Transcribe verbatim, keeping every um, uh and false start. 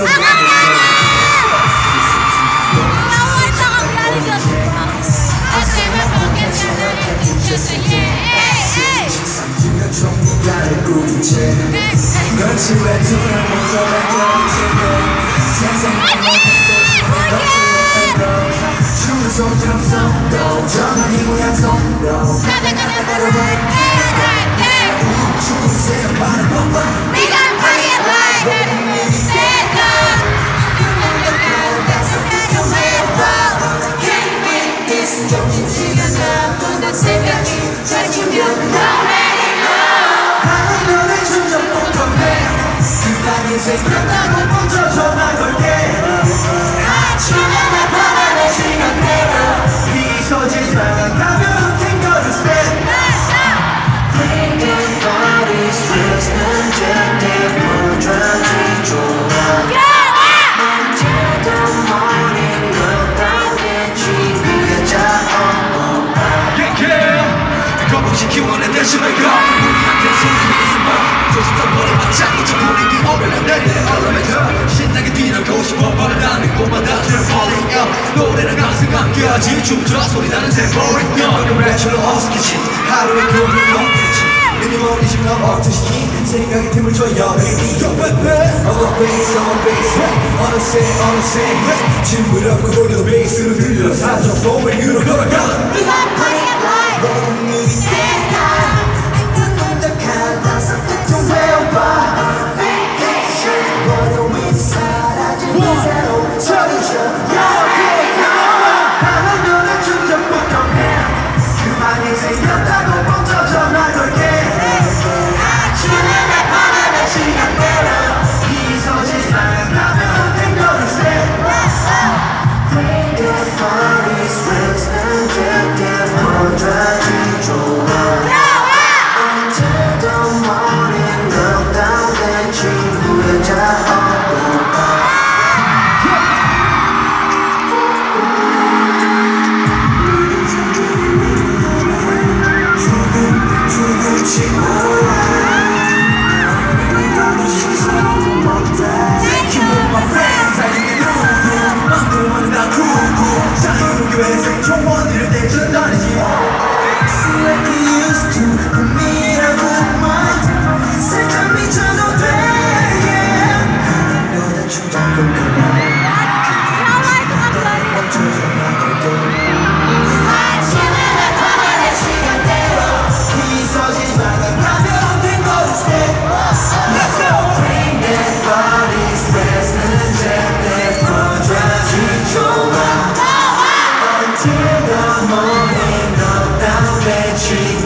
그렇지 왜 둘을 먼저 발견해주고 세상에 춤을 손처럼 쏙도 전화기 모양 손도 따다따다따다 춤을 새는 바람 뻔뻔 We gon' party it like that Stand up Can't win this 점심시간 나쁜 생각이 펼치면 생각나고 먼저 전화 걸게 아침에 내 바람의 시간대로 미소짓만 가벼운 탱거를 spend Thinking about it stress 난 절대 못 transi 좋아 Until the morning 너답게 지구에 자어 Yeah yeah 거북이 키워내 대신에 가 우리한테 소리를 봐 조심한 버려 맞짱이 저 분위기 오면 내리는 엘리베이터 신나게 뛰어가고 싶어 바라는 곳마다 They're falling up 노래랑 항상 함께하지 춤춰 소리나는 템포를 껴 외출로 어색해진 하루의 꿈을 멈추지 미니멀리즘 너 억제시킨 생각의 틈을 줘요 baby Yo baby On the bass on the bass 어느새 어느새 징그럽고 노래도 베이스로 들려 사줘 몸을 위로 걸어가 We gon' party it like stand up 정원을 대전다니지 It's like you used to Put me in a good mind 살짝 미쳐도 돼 yeah. 너다 충전금 그만 멈춰줘 나갈게 아침에 나타나는 시간대로 미소지만 가벼운 탱고를 step Let's go Bring that body stress는 절대 풀어줘야지 좋아 Till the morning, no doubt that you